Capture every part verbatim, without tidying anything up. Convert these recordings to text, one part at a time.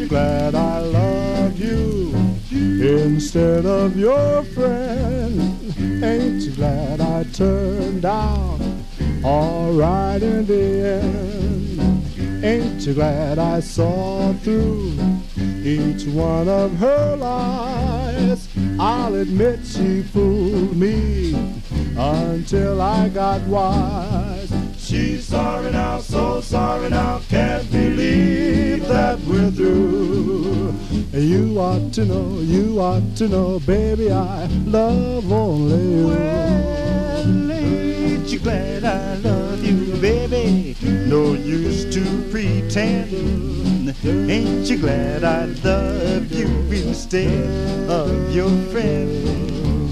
you glad I love you instead of your friend? Ain't you glad I turned out all right in the end? Ain't you glad I saw through each one of her lies? I'll admit she fooled me until I got wise. She's sorry now, so sorry now, can't believe that we're through. You ought to know, you ought to know, baby, I love only you. Well, ain't you glad I love you, baby? No use to pretend. Ain't you glad I love you instead of your friend?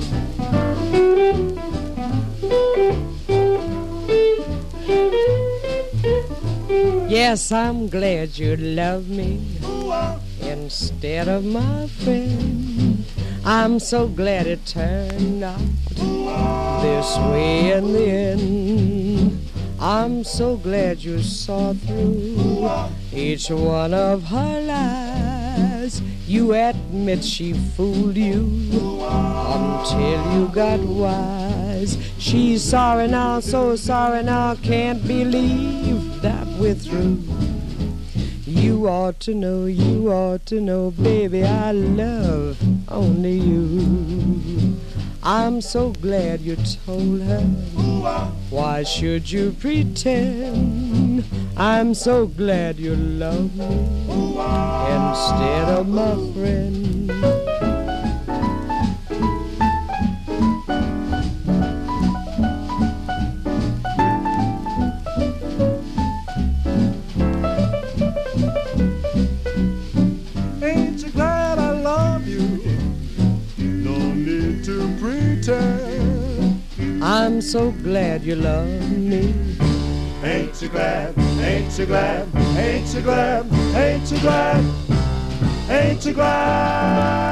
Yes, I'm glad you love me instead of my friend. I'm so glad it turned out this way in the end. I'm so glad you saw through each one of her lies. You admit she fooled you until you got wise. She's sorry now, so sorry now, can't believe that we're through. You ought to know, you ought to know, baby, I love only you. I'm so glad you told her. Why should you pretend? I'm so glad you love me instead of my friend. Ain't you glad I love you? No need to pretend. I'm so glad you love me. Ain't you glad, ain't you glad, ain't you glad, ain't you glad, ain't you glad?